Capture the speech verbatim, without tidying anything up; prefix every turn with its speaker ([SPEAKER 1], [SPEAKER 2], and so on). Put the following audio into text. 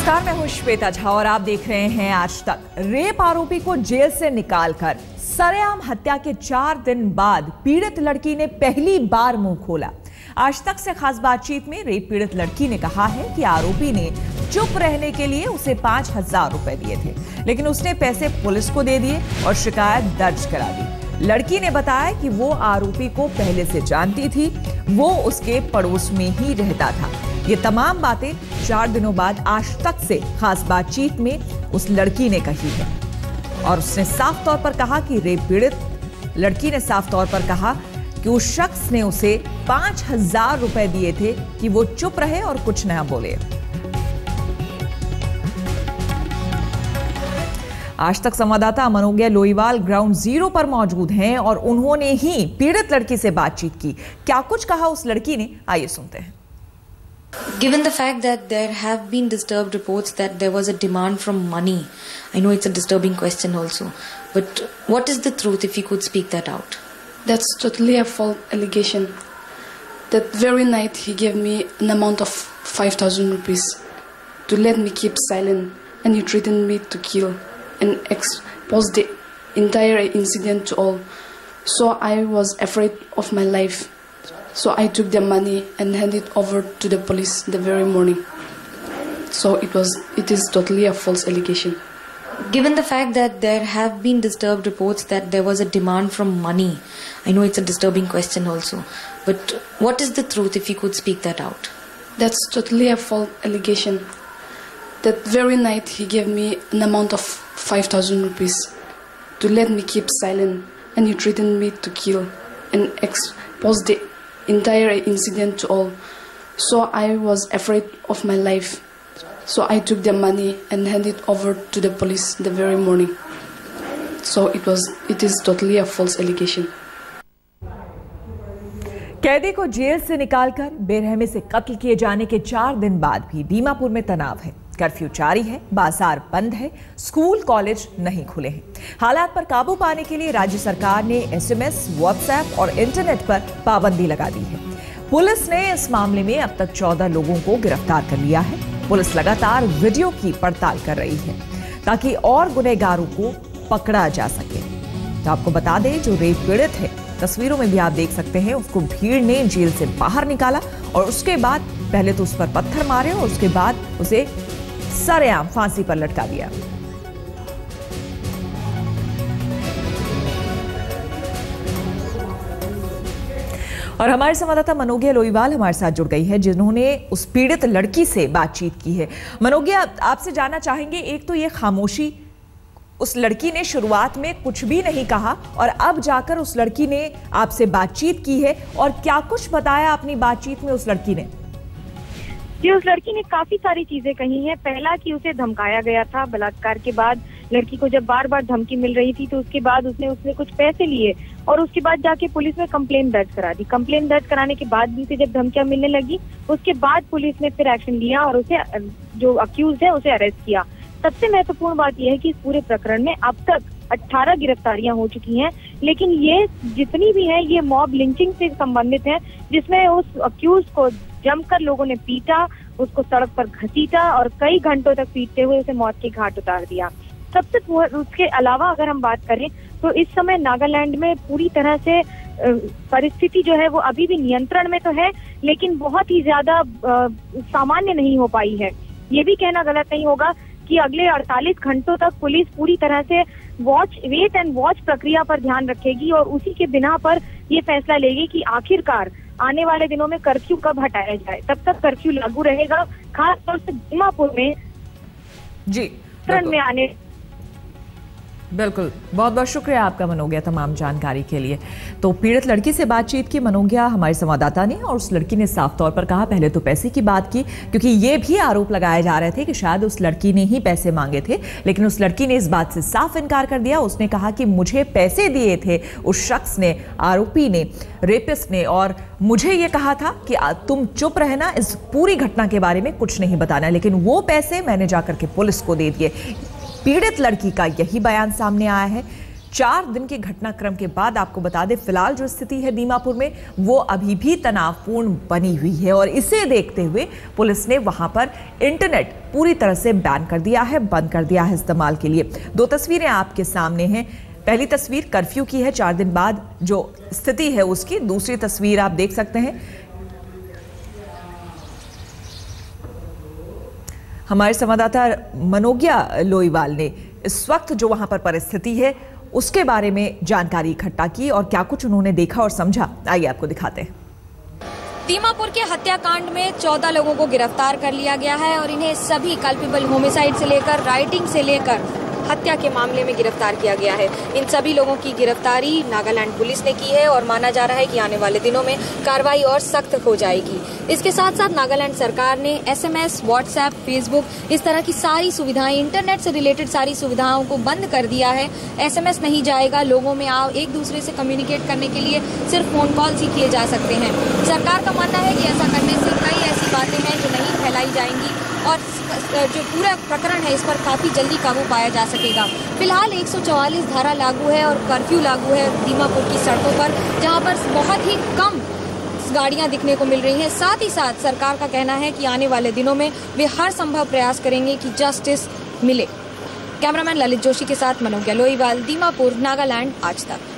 [SPEAKER 1] नमस्कार, मैं हूं श्वेता झा और आप देख रहे हैं आज तक। रेप आरोपी को जेल से निकालकर सरेआम हत्या के चार दिन बाद पीड़ित लड़की ने पहली बार मुंह खोला। आज तक से खास बातचीत में रेप पीड़ित लड़की ने कहा है कि आरोपी ने चुप रहने के लिए उसे पांच हजार रुपए दिए थे, लेकिन उसने पैसे पुलिस को दे दिए और शिकायत दर्ज करा दी। लड़की ने बताया कि वो आरोपी को पहले से जानती थी, वो उसके पड़ोस में ही रहता था। ये तमाम बातें चार दिनों बाद आज तक से खास बातचीत में उस लड़की ने कही है और उसने साफ तौर पर कहा कि रेप पीड़ित लड़की ने साफ तौर पर कहा कि उस शख्स ने उसे पांच हजार रुपए दिए थे कि वो चुप रहे और कुछ न बोले। आज तक संवाददाता मनोज्ञ लोईवाल ग्राउंड जीरो पर मौजूद हैं और उन्होंने ही पीड़ित लड़की से बातचीत की। क्या कुछ कहा उस लड़की ने, आइए सुनते हैं।
[SPEAKER 2] Given the fact that there have been disturbed reports that there was a demand from money, I know it's a disturbing question also, but what is the truth if you could speak that out?
[SPEAKER 3] That's totally a false allegation. That very night he gave me an amount of five thousand rupees to let me keep silent, and he threatened me to kill and expose the entire incident to all. So I was afraid of my life. So I took the money and handed it over to the police the very morning. So it was, it is totally a false allegation.
[SPEAKER 2] Given the fact that there have been disturbed reports that there was a demand from money, I know it's a disturbing question also, but what is the truth if you could speak that out?
[SPEAKER 3] That's totally a false allegation. That very night he gave me an amount of five thousand rupees to let me keep silent, and he threatened me to kill and expose the entire incident to all. So I was afraid of my life. So I took the money and handed it over to the police the very morning. So it was, it is totally a false allegation.
[SPEAKER 1] कैदी को jail से निकालकर बेरहमी से कत्ल किए जाने के चार दिन बाद भी दीमापुर में तनाव है। कर्फ्यू जारी है, बाजार बंद है, स्कूल कॉलेज नहीं खुले हैं। हालात पर काबू पाने के लिए राज्य सरकार ने एसएमएस, व्हाट्सएप और इंटरनेट पर पाबंदी लगा दी है। पुलिस ने इस मामले में अब तक चौदह लोगों को गिरफ्तार कर लिया है। पुलिस लगातार वीडियो की पड़ताल कर रही है ताकि और गुनहगारों को पकड़ा जा सके। तो आपको बता दें, जो रेप पीड़ित है, तस्वीरों में भी आप देख सकते हैं, उसको भीड़ ने जेल से बाहर निकाला और उसके बाद पहले तो उस पर पत्थर मारे और उसके बाद उसे सरेआम फांसी पर लटका दिया। और हमारे संवाददाता मनोज्ञ लोईवाल हमारे साथ जुड़ गई है, जिन्होंने उस पीड़ित लड़की से बातचीत की है। मनोज्ञ, आपसे जानना चाहेंगे, एक तो ये खामोशी, उस लड़की ने शुरुआत में कुछ भी नहीं कहा और अब जाकर उस लड़की ने आपसे बातचीत की है, और क्या कुछ बताया अपनी बातचीत में उस लड़की ने?
[SPEAKER 4] जी, उस लड़की ने काफी सारी चीजें कही हैं। पहला कि उसे धमकाया गया था बलात्कार के बाद। लड़की को जब बार बार धमकी मिल रही थी तो उसके बाद उसने उसने कुछ पैसे लिए और उसके बाद जाके पुलिस में कंप्लेन दर्ज करा दी। कंप्लेन दर्ज कराने के बाद भी उसे जब धमकियां मिलने लगी, उसके बाद पुलिस ने फिर एक्शन लिया और उसे, जो अक्यूज है, उसे अरेस्ट किया। सबसे महत्वपूर्ण बात यह है कि इस पूरे प्रकरण में अब तक अठारह गिरफ्तारियां हो चुकी हैं, लेकिन ये जितनी भी हैं ये मॉब लिंचिंग से संबंधित हैं, जिसमें उस अक्यूज को जमकर लोगों ने पीटा, उसको सड़क पर घसीटा और कई घंटों तक पीटते हुए उसे मौत के घाट उतार दिया। सबसे उसके अलावा अगर हम बात करें तो इस समय नागालैंड में पूरी तरह से परिस्थिति जो है वो अभी भी नियंत्रण में तो है, लेकिन बहुत ही ज्यादा सामान्य नहीं हो पाई है। ये भी कहना गलत नहीं होगा कि अगले अड़तालीस घंटों तक पुलिस पूरी तरह से वॉच वेट एंड वॉच प्रक्रिया पर ध्यान रखेगी और उसी के बिना पर ये फैसला लेगी कि आखिरकार आने वाले दिनों में कर्फ्यू कब हटाया जाए। तब तक कर्फ्यू लागू रहेगा, खास तौर से दीमापुर में
[SPEAKER 1] जी
[SPEAKER 4] में आने।
[SPEAKER 1] बिल्कुल, बहुत बहुत शुक्रिया आपका मनोज्ञ तमाम जानकारी के लिए। तो पीड़ित लड़की से बातचीत की मनोज्ञ हमारे संवाददाता ने, और उस लड़की ने साफ तौर पर कहा, पहले तो पैसे की बात की, क्योंकि ये भी आरोप लगाए जा रहे थे कि शायद उस लड़की ने ही पैसे मांगे थे, लेकिन उस लड़की ने इस बात से साफ इनकार कर दिया। उसने कहा कि मुझे पैसे दिए थे उस शख्स ने, आरोपी ने, रेपिस्ट ने, और मुझे ये कहा था कि तुम चुप रहना, इस पूरी घटना के बारे में कुछ नहीं बताना, लेकिन वो पैसे मैंने जाकर के पुलिस को दे दिए। पीड़ित लड़की का यही बयान सामने आया है। चार दिन के घटनाक्रम के बाद आपको बता दें, फिलहाल जो स्थिति है दीमापुर में वो अभी भी तनावपूर्ण बनी हुई है और इसे देखते हुए पुलिस ने वहां पर इंटरनेट पूरी तरह से बैन कर दिया है, बंद कर दिया है इस्तेमाल के लिए। दो तस्वीरें आपके सामने हैं। पहली तस्वीर कर्फ्यू की है, चार दिन बाद जो स्थिति है उसकी। दूसरी तस्वीर आप देख सकते हैं, हमारे संवाददाता मनोज्ञा लोईवाल ने इस वक्त जो वहां पर परिस्थिति है उसके बारे में जानकारी इकट्ठा की और क्या कुछ उन्होंने देखा और समझा, आइए आपको दिखाते हैं।
[SPEAKER 5] दीमापुर के हत्याकांड में चौदह लोगों को गिरफ्तार कर लिया गया है और इन्हें सभी कल्पेबल होमिसाइड से लेकर राइटिंग से लेकर हत्या के मामले में गिरफ्तार किया गया है। इन सभी लोगों की गिरफ्तारी नागालैंड पुलिस ने की है और माना जा रहा है कि आने वाले दिनों में कार्रवाई और सख्त हो जाएगी। इसके साथ साथ नागालैंड सरकार ने एसएमएस, व्हाट्सएप, फेसबुक इस तरह की सारी सुविधाएं, इंटरनेट से रिलेटेड सारी सुविधाओं को बंद कर दिया है। एसएमएस नहीं जाएगा, लोगों में आओ एक दूसरे से कम्युनिकेट करने के लिए सिर्फ फोन कॉल्स ही किए जा सकते हैं। सरकार का मानना है कि ऐसा करने से कई ऐसी बातें हैं जो नहीं फैलाई जाएंगी और जो पूरा प्रकरण है इस पर काफी जल्दी काबू पाया जा सकेगा। फिलहाल एक सौ चौवालीस धारा लागू है और कर्फ्यू लागू है दीमापुर की सड़कों पर, जहां पर बहुत ही कम गाड़ियां दिखने को मिल रही हैं। साथ ही साथ सरकार का कहना है कि आने वाले दिनों में वे हर संभव प्रयास करेंगे कि जस्टिस मिले। कैमरामैन ललित जोशी के साथ मनोज्ञा लोईवाल, दीमापुर, नागालैंड आज तक।